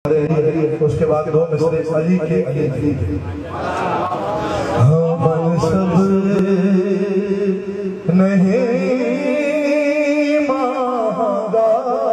उसके बाद दो मिसरे अली के अली हम सब नहीं मांगा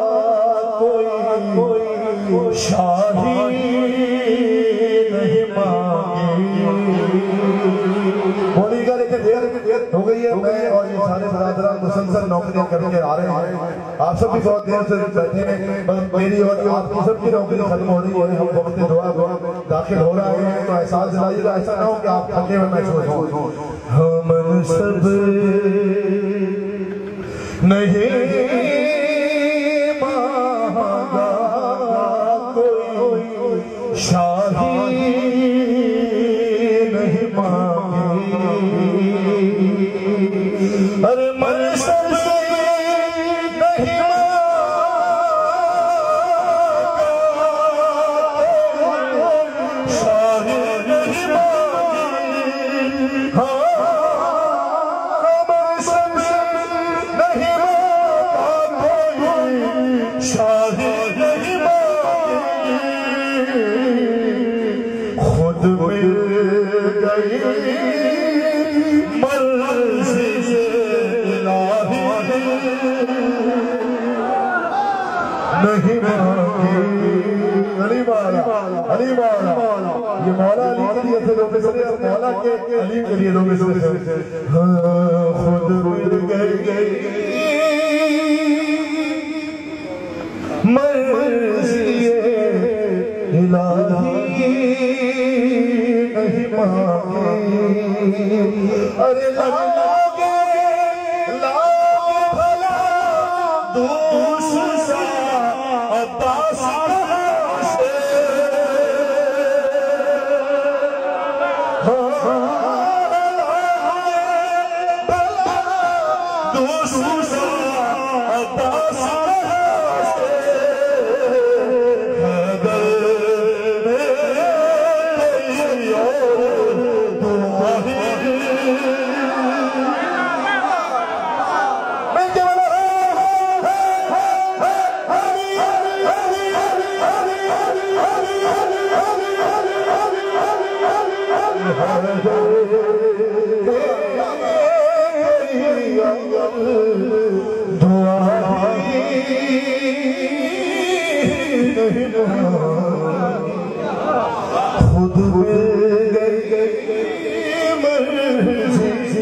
कोई शाही नहीं मांगी। बोलिएगा लेकिन देर हो गई है। मैं और ये सारे बरादरान मुसलसल नौकरियां करके आ रहे हैं। आप सब भी बहुत देर से बैठे हैं। मेरी और आपकी सबकी नौकरी खत्म हो रही है। हम वक्त दुआ दाखिल हो रहा है तो एहसास दिलाइएगा, ऐसा ना हो कि आप थके हुए महसूस हो। हम सब नहीं मांगा कोई शाही नहीं मांगी। अरे मन सब नहीं खुद मिल गई मर्ज़ी इलाही नहीं मांगी। अली मौला अली मौला, ये मौला अली के लिए थे दो मिसरे और मौला के अली के लिए दो मिसरे। खुद मिल गई मर्ज़ी इलाही नहीं मांगी। अरे लागे भला दूसरा अब्बास से दूसरा अब्बास खुद मिल गई मर्ज़ी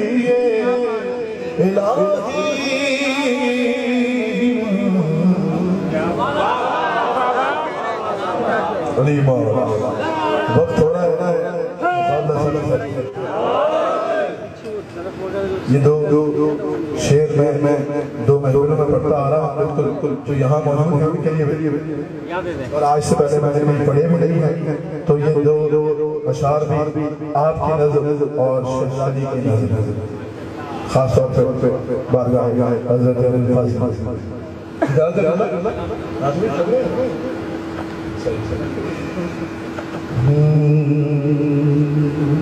इलाही। अली मौला वक्त थोड़ा है ना, ये दो शेर में दो महफिलों में पढ़ता आ रहा हूँ बिल्कुल जो यहाँ मौजूद है उनके लिए, और आज से पहले मैंने भी पढ़े भी नहीं है। तो ये दो अशार भी आपकी नज़र और शहजादी की नज़र खास तौर पे बारगाह हज़रत अली